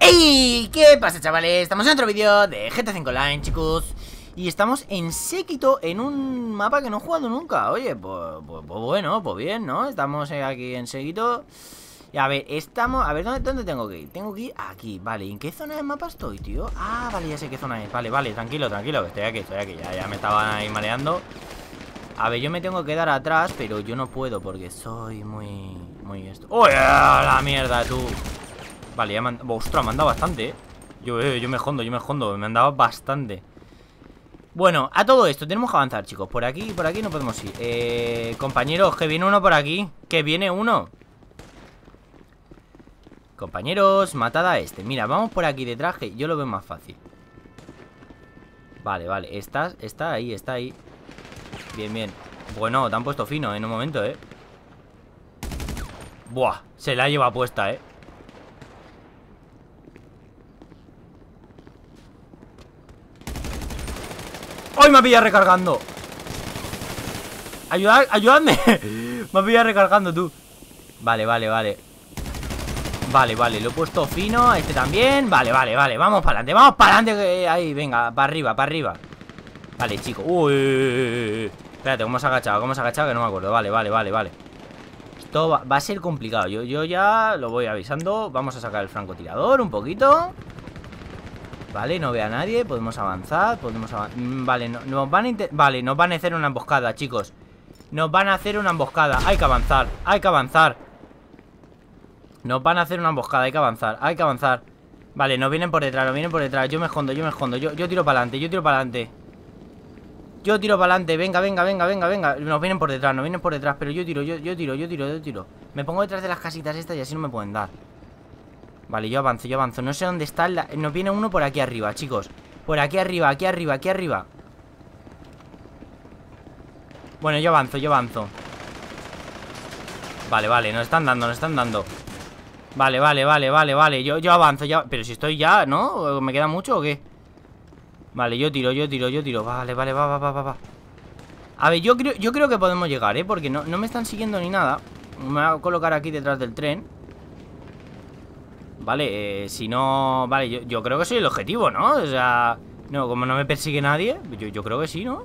¡Ey! ¿Qué pasa, chavales? Estamos en otro vídeo de GTA V Online, chicos. Y estamos en Séquito, en un mapa que no he jugado nunca. Oye, pues bueno, pues bien, ¿no? Estamos aquí en Séquito. Y a ver, estamos... A ver, ¿dónde tengo que ir? Tengo que ir aquí, vale. ¿Y en qué zona del mapa estoy, tío? Ah, vale, ya sé qué zona es. Vale, tranquilo, que estoy aquí. Ya me estaban ahí mareando. A ver, yo me tengo que dar atrás, pero yo no puedo porque soy muy esto. ¡Uy, la mierda, tú! Vale, ya me han... ¡Ostras, me han dado bastante, Yo me escondo, me han dado bastante. Bueno, a todo esto tenemos que avanzar, chicos. Por aquí no podemos ir. Compañeros, que viene uno por aquí. Que viene uno. Compañeros, matad a este. Mira, vamos por aquí detrás, que yo lo veo más fácil. Vale, está ahí. Bien. Bueno, te han puesto fino en un momento, Buah, se la lleva puesta, ¡Ay, me ha pillado recargando! ¡Ayudadme! Me ha pillado recargando, tú. Vale, lo he puesto fino. Este también, vale. Vamos para adelante, ahí, venga, para arriba. Vale, chicos. Uy. Espérate, ¿cómo se ha agachado? Que no me acuerdo, vale. Esto va a ser complicado. Yo ya lo voy avisando. Vamos a sacar el francotirador un poquito. Vale, no ve a nadie, podemos avanzar. Vale, nos van a hacer una emboscada, chicos. Nos van a hacer una emboscada. Hay que avanzar. Nos van a hacer una emboscada, hay que avanzar. Vale, nos vienen por detrás, Yo me escondo. Yo tiro para adelante. Venga. Nos vienen por detrás, pero yo tiro. Me pongo detrás de las casitas estas y así no me pueden dar. Vale, yo avanzo. No sé dónde está nos viene uno por aquí arriba, chicos. Por aquí arriba. Bueno, yo avanzo. Vale, nos están dando. Vale. Yo avanzo ya. Pero si estoy ya, ¿no? ¿Me queda mucho o qué? Vale, yo tiro. Vale, va. A ver, yo creo que podemos llegar, porque no me están siguiendo ni nada. Me voy a colocar aquí detrás del tren. Vale, si no... Vale, yo creo que soy el objetivo, ¿no? O sea... No, como no me persigue nadie, yo creo que sí, ¿no?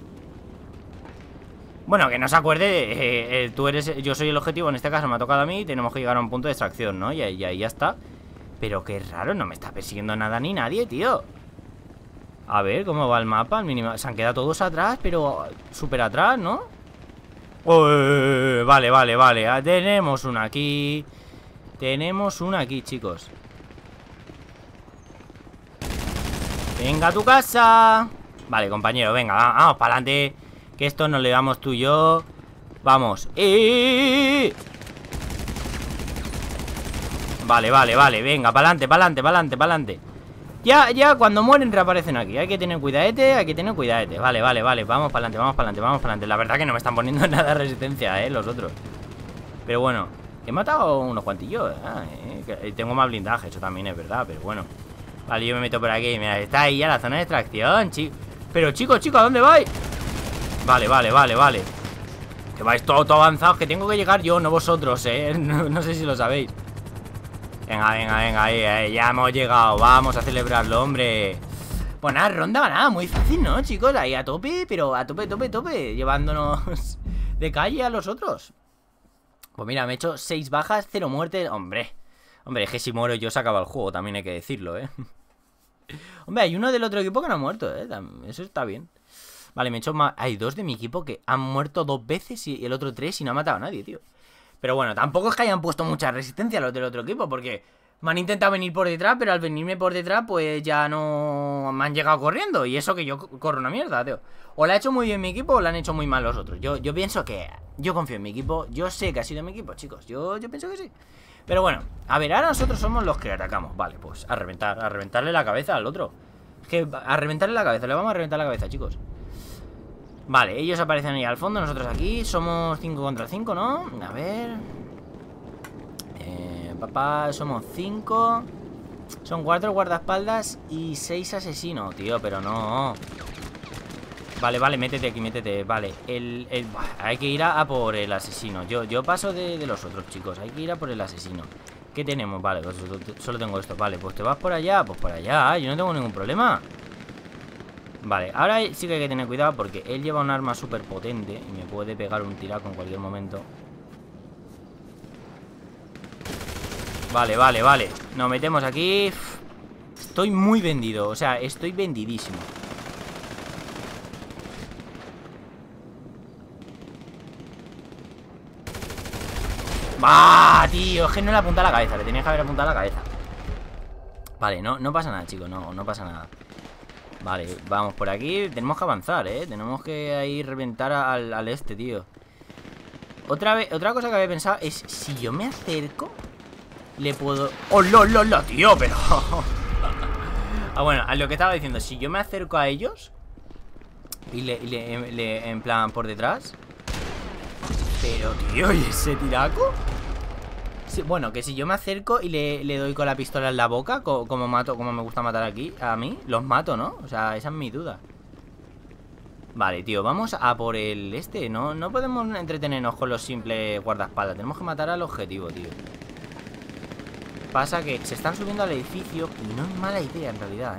Bueno, que no se acuerde, yo soy el objetivo, en este caso me ha tocado a mí. Tenemos que llegar a un punto de extracción, ¿no? Y ahí ya está. Pero qué raro, no me está persiguiendo nada ni nadie, tío. A ver, ¿cómo va el mapa? El minimapa. Se han quedado todos atrás, pero súper atrás, ¿no? Vale. Tenemos una aquí, chicos. Venga a tu casa. Vale, compañero, venga, vamos para adelante. Que esto nos le damos tú y yo. Vamos. Vale. Venga, para adelante. Ya cuando mueren reaparecen aquí. Hay que tener cuidadete. Vale. Vamos para adelante. La verdad que no me están poniendo nada de resistencia, los otros. Pero bueno, he matado unos cuantillos. Tengo más blindaje, eso también es verdad. Pero bueno. Vale, yo me meto por aquí. Mira, está ahí ya la zona de extracción, Pero chicos, ¿a dónde vais? Vale. Que vais todo avanzados. Que tengo que llegar yo, no vosotros, No sé si lo sabéis. Venga, ahí, ya hemos llegado. Vamos a celebrarlo, hombre. Pues nada, ronda ganada, muy fácil, ¿no, chicos? Ahí a tope, pero a tope. Llevándonos de calle a los otros. Pues mira, me he hecho 6 bajas, 0 muertes. Hombre, es que si muero yo se acaba el juego, también hay que decirlo, Hombre, hay uno del otro equipo que no ha muerto, Eso está bien. Vale, me he hecho más... Hay 2 de mi equipo que han muerto 2 veces y el otro 3 y no ha matado a nadie, tío. Pero bueno, tampoco es que hayan puesto mucha resistencia a los del otro equipo, porque me han intentado venir por detrás, pero al venirme por detrás, pues ya no me han llegado corriendo. Y eso que yo corro una mierda, tío. O la ha hecho muy bien mi equipo o la han hecho muy mal los otros. Yo pienso que... Yo confío en mi equipo. Yo sé que ha sido mi equipo, chicos. Yo pienso que sí. Pero bueno, a ver, ahora nosotros somos los que atacamos. Vale, pues a reventarle la cabeza al otro. Es que a reventarle la cabeza, le vamos a reventar la cabeza, chicos. Vale, ellos aparecen ahí al fondo, nosotros aquí. Somos 5 contra 5, ¿no? A ver. Papá, somos 5. Son 4 guardaespaldas y 6 asesinos, tío, pero no. Vale, métete aquí, métete. Vale, hay que ir a por el asesino. Yo paso de los otros, chicos. Hay que ir a por el asesino. ¿Qué tenemos? Vale, pues solo tengo esto. Vale, pues te vas por allá. Pues por allá, yo no tengo ningún problema. Vale, ahora sí que hay que tener cuidado porque él lleva un arma súper potente y me puede pegar un tiraco en cualquier momento. Vale, vale, vale. Nos metemos aquí. Estoy muy vendido, o sea, estoy vendidísimo. ¡Bah, tío! Es que no le apunta a la cabeza, le tenías que haber apuntado a la cabeza. Vale, no pasa nada, chicos, no pasa nada. Vale, vamos por aquí. Tenemos que avanzar, tenemos que ahí reventar al este, tío. Otra cosa que había pensado es, si yo me acerco, le puedo... ¡Oh, lo, tío! Pero... Ah, bueno, a lo que estaba diciendo, si yo me acerco a ellos y en plan por detrás. Pero, tío, ¿y ese tiraco? Sí, bueno, que si yo me acerco y le doy con la pistola en la boca, como me gusta matar aquí, a mí, los mato, ¿no? O sea, esa es mi duda. Vale, tío, vamos a por el este. No podemos entretenernos con los simples guardaespaldas. Tenemos que matar al objetivo, tío. Pasa que se están subiendo al edificio y no es mala idea en realidad,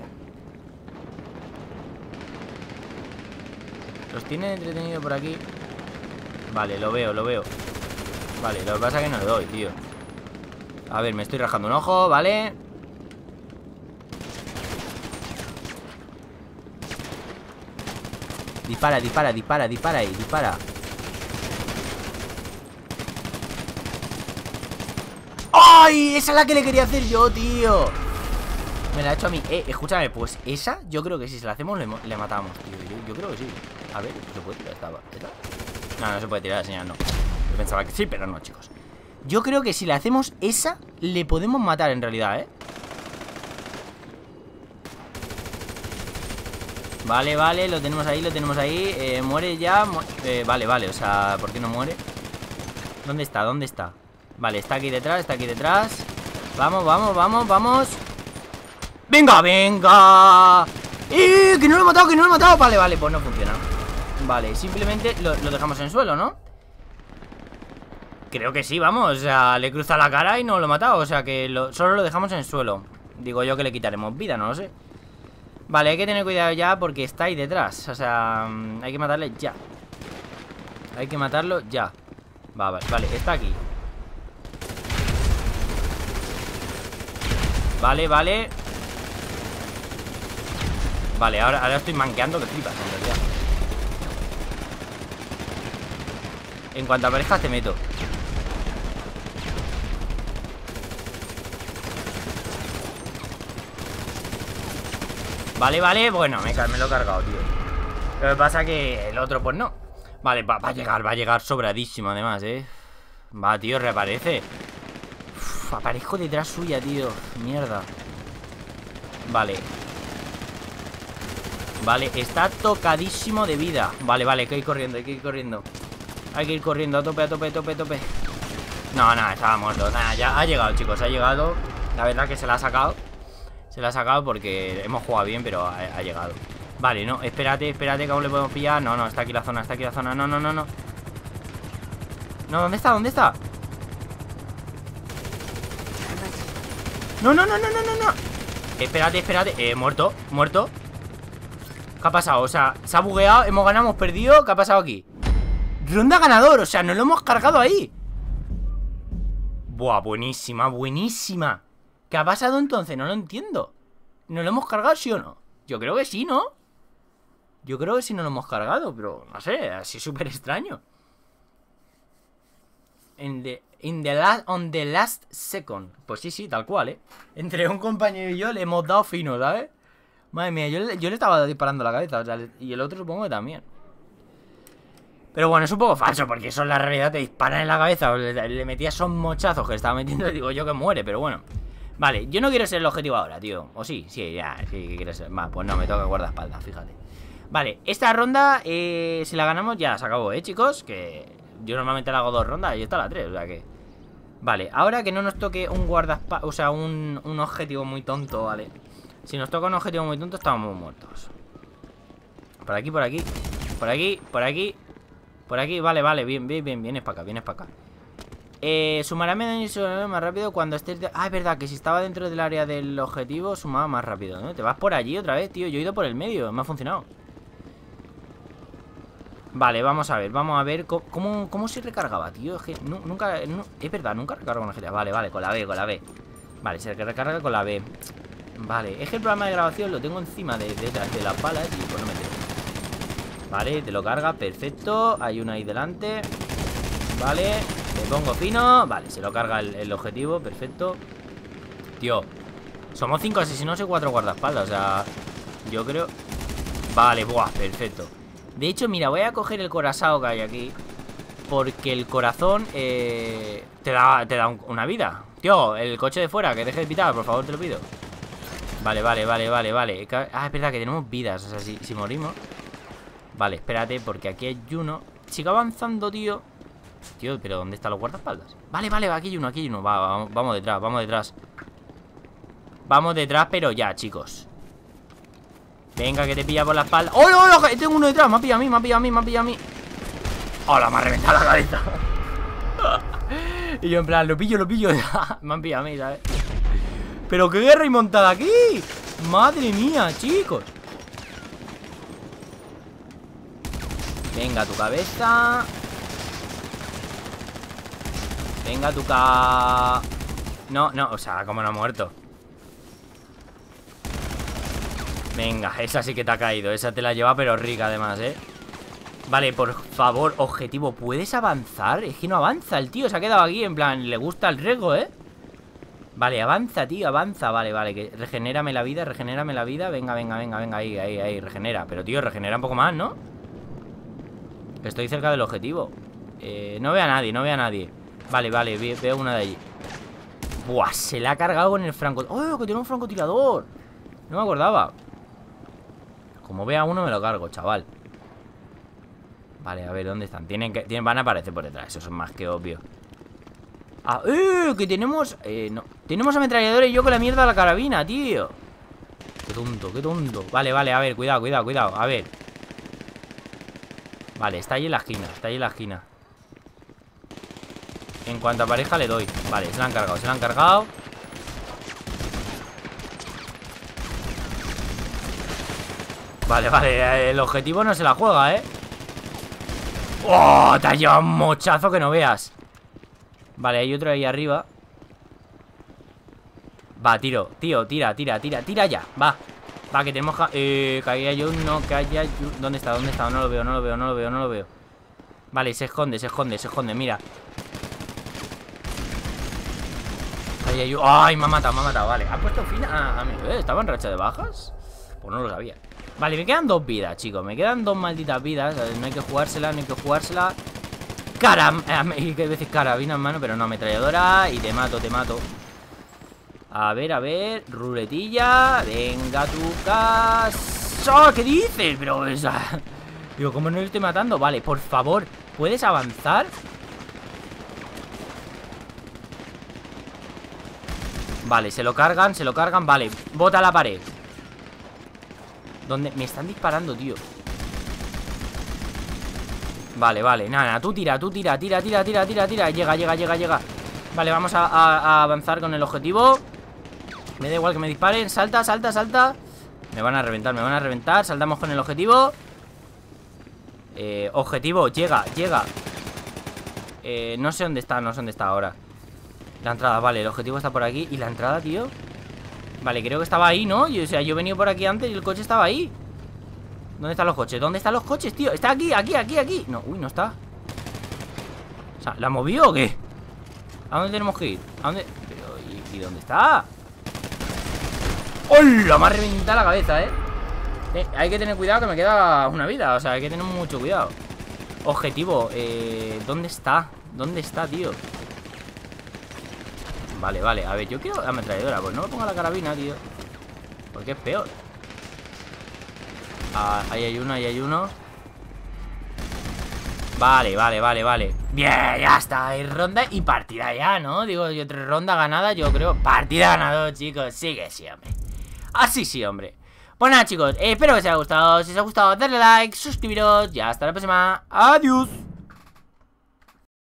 Los tienen entretenido por aquí. Vale, lo veo. Vale, lo que pasa es que no le doy, tío. A ver, me estoy rajando un ojo, ¿vale? Dispara ahí, dispara. ¡Ay! Esa es la que le quería hacer yo, tío. Me la ha hecho a mí. Escúchame, pues esa, yo creo que si se la hacemos le matamos, tío. Yo creo que sí. A ver, ¿se puede tirar esta? No se puede tirar la señal, no. Yo pensaba que sí, pero no, chicos. Yo creo que si le hacemos esa, le podemos matar en realidad, Vale, lo tenemos ahí, muere ya. Vale, o sea, ¿por qué no muere? ¿Dónde está? Vale, está aquí detrás. Vamos. ¡Venga! ¡Que no lo he matado! Vale, pues no funciona. Vale, simplemente lo dejamos en suelo, ¿no? Creo que sí, vamos, o sea, le cruza la cara y no lo he matado. O sea que solo lo dejamos en suelo. Digo yo que le quitaremos vida, no lo sé. Vale, hay que tener cuidado ya porque está ahí detrás. O sea, hay que matarle ya. Hay que matarlo ya. Vale, está aquí. Vale. Vale, ahora estoy manqueando que flipas, en realidad. En cuanto aparezcas te meto. Vale, bueno, me lo he cargado, tío. Lo que pasa que el otro, pues no. Vale, va a llegar sobradísimo, además, Va, tío, reaparece. Aparezco detrás suya, tío. Mierda. Vale, está tocadísimo de vida. Vale, hay que ir corriendo. Hay que ir corriendo a tope. No, estaba muerto. Nada, ya ha llegado, chicos, ha llegado. La verdad que se la ha sacado. Porque hemos jugado bien, pero ha llegado. Vale, no, espérate, que aún le podemos pillar. No, está aquí la zona, No. No, ¿dónde está? No. Espérate, muerto. ¿Qué ha pasado? O sea, se ha bugueado, hemos ganado, hemos perdido. ¿Qué ha pasado aquí? Ronda ganador, o sea, nos lo hemos cargado ahí. Buah, buenísima. ¿Qué ha pasado entonces? No lo entiendo. ¿Nos lo hemos cargado, sí o no? Yo creo que sí, ¿no? Yo creo que sí nos lo hemos cargado, pero no sé, así súper extraño. On the last second. Pues sí, tal cual, Entre un compañero y yo le hemos dado fino, ¿sabes? Madre mía, yo le estaba disparando la cabeza, o sea, y el otro supongo que también. Pero bueno, es un poco falso, porque eso en la realidad te disparan en la cabeza. Le metía esos mochazos que estaba metiendo y digo yo que muere, pero bueno. Vale, yo no quiero ser el objetivo ahora, tío. O sí, sí, quieres ser. Va, pues no, me toca guardaespaldas, fíjate. Vale, esta ronda, si la ganamos ya se acabó, chicos. Que yo normalmente la hago 2 rondas y esta la 3, o sea que... Vale, ahora que no nos toque un guardaespaldas, o sea, un objetivo muy tonto, ¿vale? Si nos toca un objetivo muy tonto, estamos muertos. Por aquí. Por aquí, vale, vienes para acá, Sumará daño más rápido cuando estés... Ah, es verdad, que si estaba dentro del área del objetivo sumaba más rápido, ¿no? Te vas por allí otra vez, tío. Yo he ido por el medio, me ha funcionado. Vale, vamos a ver cómo se recargaba, tío. Es que nunca... es verdad, nunca recargo con la GTA. Vale, con la B. Vale, se recarga con la B. Vale, es que el programa de grabación lo tengo encima de las balas y pues no me entero. Vale, te lo carga, perfecto. Hay uno ahí delante. Vale, me pongo fino. Vale, se lo carga el objetivo, perfecto. Tío, somos 5 asesinos y 4 guardaespaldas. O sea, yo creo... Vale, buah, perfecto. De hecho, mira, voy a coger el corazón que hay aquí, porque el corazón te da una vida. Tío, el coche de fuera, que deje de pitar, por favor, te lo pido. Vale. Ah, es verdad que tenemos vidas. O sea, si morimos. Vale, espérate, porque aquí hay uno. Sigue avanzando, tío. Tío, pero ¿dónde están los guardaespaldas? Vale, aquí hay uno. Vamos detrás. Vamos detrás, pero ya, chicos. Venga, que te pilla por la espalda. ¡Oh, no! Tengo uno detrás. Me ha pillado a mí. ¡Hola! Me ha reventado la cabeza. Y yo en plan, lo pillo. Me han pillado a mí, ¿sabes? Pero qué guerra y montada aquí. Madre mía, chicos. Venga, tu cabeza. Venga, tu No, o sea, como no ha muerto. Venga, esa sí que te ha caído. Esa te la lleva, pero rica además, ¿eh? Vale, por favor, objetivo, ¿puedes avanzar? Es que no avanza el tío, se ha quedado aquí, en plan, le gusta el riesgo, ¿eh? Vale, avanza, tío, avanza. Vale, que regenérame la vida. Venga, ahí, regenera. Pero, tío, regenera un poco más, ¿no? Estoy cerca del objetivo. No veo a nadie. Vale, veo una de allí. Buah, se la ha cargado con el francotirador. ¡Oh, que tiene un francotirador! No me acordaba. Como vea uno me lo cargo, chaval. Vale, a ver, ¿dónde están? Van a aparecer por detrás, eso es más que obvio. Ah, que tenemos... no. Tenemos ametralladores y yo con la mierda de la carabina, tío. Qué tonto. Vale, a ver, cuidado. A ver. Vale, está ahí en la esquina. En cuanto aparezca le doy. Vale, se la han cargado. Vale, el objetivo no se la juega, ¿eh? ¡Oh! Te ha llevado un mochazo que no veas. Vale, hay otro ahí arriba. Va, tío, tira ya, va, que tenemos que ahí hay uno, ¿Dónde está? No lo veo. Vale, se esconde, mira. Ahí hay uno. ¡Ay, me ha matado! Vale, ha puesto fin a mí. ¿Estaba en racha de bajas? Pues no lo sabía. Vale, me quedan 2 vidas, chicos. Me quedan 2 malditas vidas. No hay que jugársela. Que veces carabina en mano, pero no, ametralladora. Y te mato. A ver, ruletilla. Venga, tu casa. ¿Qué dices? Pero esa... Digo, ¿cómo no le estoy matando? Vale, por favor, ¿puedes avanzar? Vale, se lo cargan. Vale, bota a la pared. ¿Dónde? Me están disparando, tío. Vale, nada, tú tira. Llega. Vale, vamos a avanzar con el objetivo. Me da igual que me disparen. Salta. Me van a reventar. Saltamos con el objetivo. Objetivo, llega. No sé dónde está ahora. La entrada, vale, el objetivo está por aquí. ¿Y la entrada, tío? Vale, creo que estaba ahí, ¿no? O sea, yo he venido por aquí antes y el coche estaba ahí. ¿Dónde están los coches? Tío? Está aquí. No, uy, no está. O sea, ¿la movió o qué? ¿A dónde tenemos que ir? ¿A dónde? Pero, ¿y dónde está? ¡Hola! Me ha reventado la cabeza, ¿eh? Hay que tener cuidado que me queda una vida. O sea, hay que tener mucho cuidado. Objetivo, ¿dónde está? Tío? Vale, a ver, yo quiero la ametralladora. Pues no me ponga la carabina, tío, porque es peor. Ahí hay uno. Vale. Bien, ya está. Hay ronda y partida ya, ¿no? Digo, yo 3 rondas ganadas, yo creo. Partida ganada, chicos. Sigue, sí, hombre. Así sí, hombre. Pues nada, chicos, espero que os haya gustado. Si os ha gustado, darle like, suscribiros. Y hasta la próxima. Adiós.